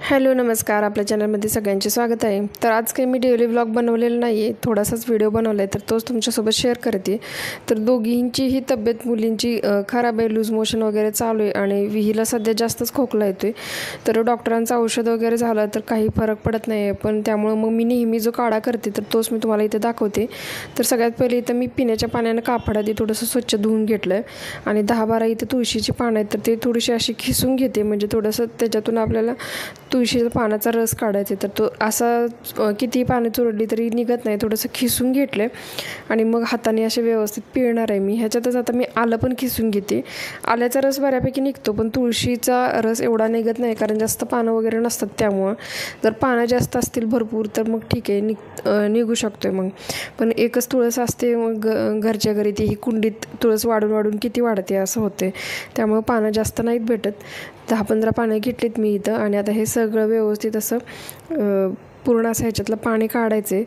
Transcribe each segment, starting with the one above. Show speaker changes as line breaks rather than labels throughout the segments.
Hello नमस्कार, आपल्या चॅनलमध्ये सगळ्यांचे स्वागत आहे। तर आज काही मी डेली व्लॉग बनवलेला नाही आहे, थोडासाच व्हिडिओ बनवला आहे, तर तोच तुमच्यासोबत शेअर करते। तर दोघींचीही तब्येत मुलींची खराब आहे, लूज मोशन वगैरे चालू आहे आणि विहीला सध्या जास्तच खोकला येतोय। तर डॉक्टरांचं औषध वगैरे झालं तर काही फरक पडत नाही आहे, पण त्यामुळे मग मी नेहमी जो काढा करते तर तोच मी तुम्हाला इथे दाखवते। तर सगळ्यात पहिले इथं मी पिण्याच्या पाण्यानं कापड आधी थोडंसं स्वच्छ धुवून घेतलं आहे आणि 10-12 इथे तुळशीची पानं आहेत, तर ते थोडीशी अशी खिसून घेते, म्हणजे थोडंसं त्याच्यातून आपल्याला तुळशीच्या पानाचा रस काढायचा। तर तो असा किती पानं चुरडली तरी निघत नाही, थोडंसं खिसून घेतलं आणि मग हाताने असे व्यवस्थित पिळणार आहे मी। ह्याच्यातच आता मी आलं पण खिसून घेते। आल्याचा रस बऱ्यापैकी निघतो, पण तुळशीचा रस एवढा निघत नाही, कारण जास्त पानं वगैरे नसतात। त्यामुळं जर पानं जास्त असतील भरपूर तर मग ठीक आहे, निघू शकतोय मग। पण एकच तुळस असते, मग घरच्या घरी ती ही कुंडीत तुळस वाढून वाढून किती वाढते असं होते, त्यामुळे पानं जास्त नाहीत भेटत। 10-15 पानं घेतलीत मी इथं आणि आता हे सगळं व्यवस्थित असं पूर्ण असं ह्याच्यातलं पाणी काढायचे।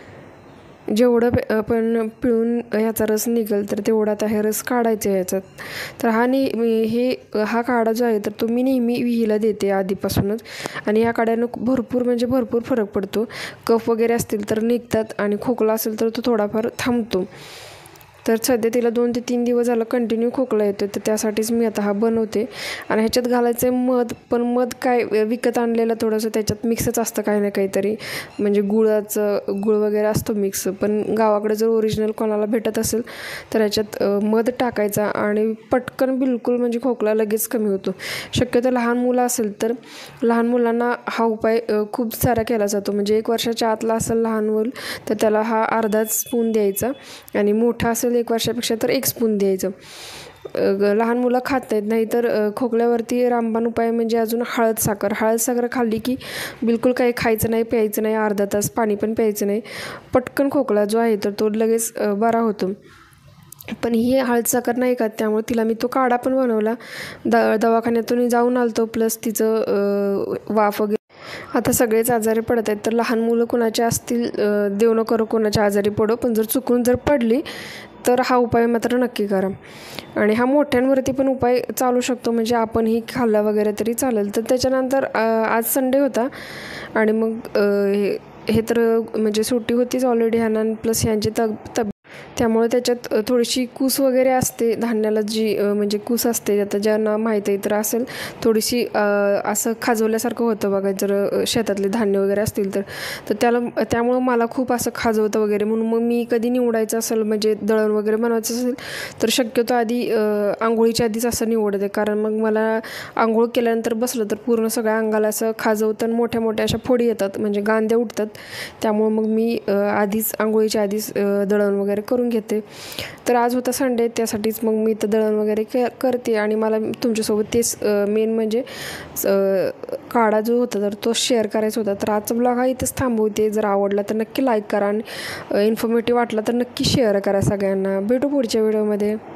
जेवढं आपण पिळून ह्याचा रस निघेल तर तेवढा आता हे रस काढायचा ह्याच्यात। तर हा काढा जो आहे तर तो मी नेहमी विहीला देते आधीपासूनच, आणि ह्या काढ्यानं भरपूर म्हणजे भरपूर फरक पडतो। कफ वगैरे असतील तर निघतात आणि खोकला असेल तर तो थोडाफार थांबतो। तर सध्या तिला 2 ते 3 दिवस झालं कंटिन्यू खोकला येतो, तर त्यासाठीच मी आता हा बनवते। आणि ह्याच्यात घालायचं आहे मध, पण मध काय विकत आणलेलं थोडंसं त्याच्यात मिक्सच असतं काही ना काहीतरी, म्हणजे गुळ वगैरे असतो मिक्स। पण गावाकडे जर ओरिजिनल कोणाला भेटत असेल तर ह्याच्यात मध टाकायचा आणि पटकन बिलकुल म्हणजे खोकला लगेच कमी होतो। शक्यतो लहान मुलं असेल तर लहान मुलांना हा उपाय खूप सारा केला जातो, म्हणजे 1 वर्षाच्या आतला असेल लहान मूल तर त्याला हा अर्धा स्पून द्यायचा, आणि मोठा असेल 1 वर्षापेक्षा तर 1 स्पून द्यायचं। लहान मुलं खात नाहीत, नाहीतर खोकल्यावरती रामबाण उपाय म्हणजे अजून हळद साखर खाल्ली की बिलकुल काही खायचं नाही, प्यायचं नाही, अर्धा तास पाणी पण प्यायचं नाही, पटकन खोकला जो आहे तर तो लगेच बरा होतो। पण ही हळद साखर नाही खात, त्यामुळे तिला मी तो काढा पण बनवला, दवाखान्यातून जाऊन आलतो, प्लस तिचं वाफ वगैरे। आता सगळेच आजारी पडत आहेत, तर लहान मुलं कोणाचे असतील देव न करो कोणाच्या आजारी पडो, पण जर पडली तर हा उपाय मात्र नक्की करा। आणि हा मोठ्यांवरती पण उपाय चालू शकतो, म्हणजे आपणही खाल्ला वगैरे तरी चालेल। तर त्याच्यानंतर आज संडे होता आणि मग हे तर म्हणजे सुट्टी होतीच ऑलरेडी ह्यांना, प्लस ह्यांची त्यामुळे त्याच्यात थोडीशी कूस वगैरे असते धान्याला, जी म्हणजे कूस असते, आता ज्यांना माहीत आहे तर असेल, थोडीशी असं खाजवल्यासारखं होतं बघा जर शेतातले धान्य वगैरे असतील तर त्यामुळं मला खूप असं खाजवतं वगैरे, म्हणून मग मी कधी निवडायचं असेल म्हणजे दळण वगैरे बनवायचं असेल तर शक्यतो आधी आंघोळीच्या आधीच असं निवडते, कारण मग मला आंघोळ केल्यानंतर बसलं तर पूर्ण सगळ्या अंगाला असं खाजवतं, मोठ्या मोठ्या अशा फोडी येतात, म्हणजे गांद्या उठतात। त्यामुळं मग मी आधीच आंघोळीच्या आधीच दळण वगैरे करून घेते। तर आज होता संडे, त्यासाठीच मग मी इथं दळण वगैरे करते, आणि मला तुमच्यासोबत तेच मेन म्हणजे काढा जो होता तर तो शेअर करायचा होता। तर आजचा ब्लॉग हा इथंच थांबवते। जर आवडला तर नक्की लाईक करा आणि इन्फॉर्मेटिव्ह वाटला तर नक्की शेअर करा सगळ्यांना। भेटू पुढच्या व्हिडिओमध्ये।